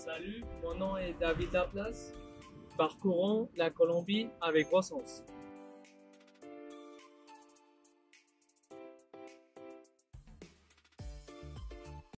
Salut, mon nom est David Laplace. Parcourons la Colombie avec bon sens.